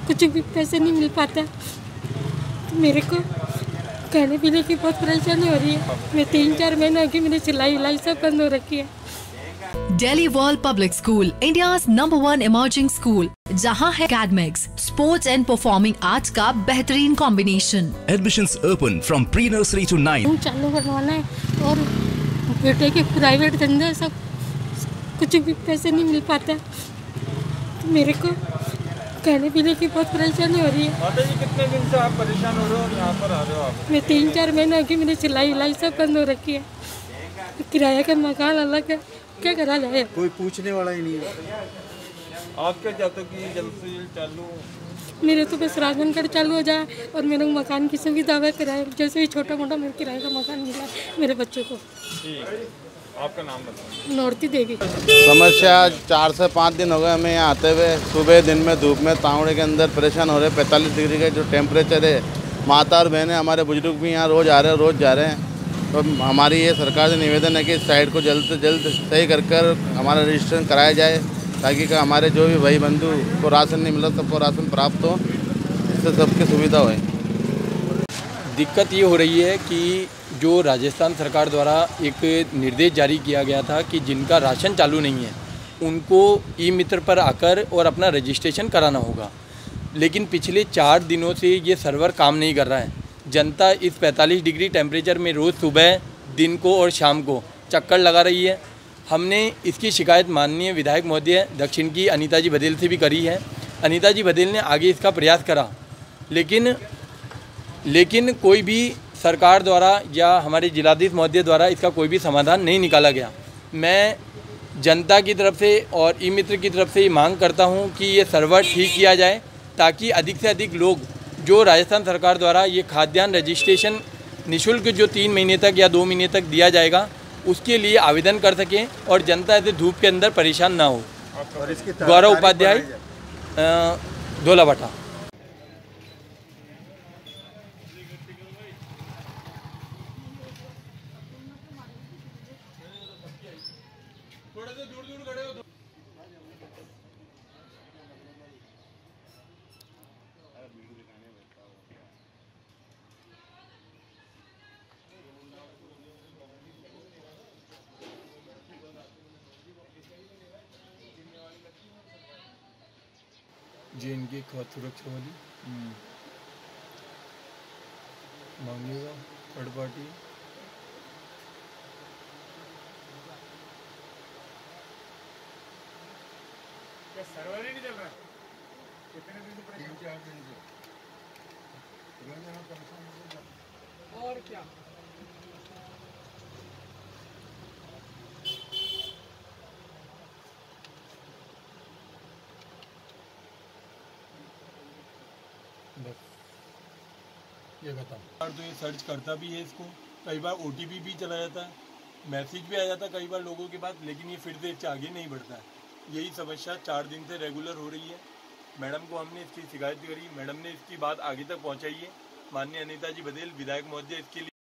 कुछ भी पैसे नहीं मिल पाता। तो मेरे को खाने पीने की बहुत परेशानी हो रही है। मैं 3-4 महीने की मेरी सिलाई विलाई सब बंद हो रखी है। Delhi world public school, India's number 1 emerging school, जहां है academics, sports and performing arts का बेहतरीन combination. Admissions open from pre-nursery to 9. चालू करवाना है और बेटे के प्राइवेट धंधे सब कुछ भी पैसे नहीं मिल पाता। तो मेरे को खाने पीने की बहुत परेशानी हो रही है। माता जी, कितने दिन से आप परेशान हो रहे हो और यहाँ पर आ रहे हो आप? मैं 3-4 महीने की मेरी सिलाई विलाई सब बंद हो रखी है। किराए का मकान अलग है, क्या करा जाए? कोई पूछने वाला ही नहीं है। आप क्या चाहते हो कि जल्द से जल्द चालू? मेरे तो बस राशन कार्ड चालू हो जाए और मेरे मकान की सुविधा है। किराए जैसे भी छोटा मोटा मेरे किराए का मकान मिला मेरे बच्चों को। ठीक, आपका नाम बताओ। नौरती देवी। समस्या 4 से 5 दिन हो गए हमें यहाँ आते हुए। सुबह दिन में धूप में तावड़े के अंदर परेशान हो रहे। 45 डिग्री का जो टेम्परेचर है। माता और बहनें हमारे बुजुर्ग भी यहाँ रोज़ आ रहे हैं, रोज़ जा रहे हैं। तो हमारी ये सरकार से निवेदन है कि इस साइड को जल्द से जल्द सही कर हमारा रजिस्ट्रेशन कराया जाए, ताकि हमारे जो भी भाई बंधु को राशन नहीं मिला सबको राशन प्राप्त हो, इससे सबकी सुविधा होए। दिक्कत ये हो रही है कि जो राजस्थान सरकार द्वारा एक निर्देश जारी किया गया था कि जिनका राशन चालू नहीं है उनको ई मित्र पर आकर और अपना रजिस्ट्रेशन कराना होगा, लेकिन पिछले 4 दिनों से ये सर्वर काम नहीं कर रहा है। जनता इस 45 डिग्री टेम्परेचर में रोज़ सुबह, दिन को और शाम को चक्कर लगा रही है। हमने इसकी शिकायत माननीय विधायक महोदय दक्षिण की अनीता जी बघेल से भी करी है। अनीता जी बघेल ने आगे इसका प्रयास करा, लेकिन कोई भी सरकार द्वारा या हमारे जिलाधीश महोदय द्वारा इसका कोई भी समाधान नहीं निकाला गया। मैं जनता की तरफ से और ई मित्र की तरफ से ये मांग करता हूँ कि ये सर्वर ठीक किया जाए, ताकि अधिक से अधिक लोग जो राजस्थान सरकार द्वारा ये खाद्यान्न रजिस्ट्रेशन निःशुल्क जो 3 महीने तक या 2 महीने तक दिया जाएगा उसके लिए आवेदन कर सकें और जनता ऐसे धूप के अंदर परेशान ना हो। गौरव उपाध्याय, धोलाभट्टा। जी, इनकी खाद्य सुरक्षा वाली मांगेगा थर्ड पार्टी। क्या सर्वर ही नहीं चल रहा? कितने दिन से परेशान? 3-4 दिन से। और क्या? बस ये बताओ। तो ये सर्च करता भी है इसको, कई बार OTP भी चला जाता है, मैसेज भी आ जाता है कई बार लोगों के पास, लेकिन ये फिर से इससे आगे नहीं बढ़ता है। यही समस्या 4 दिन से रेगुलर हो रही है। मैडम को हमने इसकी शिकायत करी, मैडम ने इसकी बात आगे तक पहुंचाई है। माननीय अनीता जी बघेल विधायक महोदय इसके लिए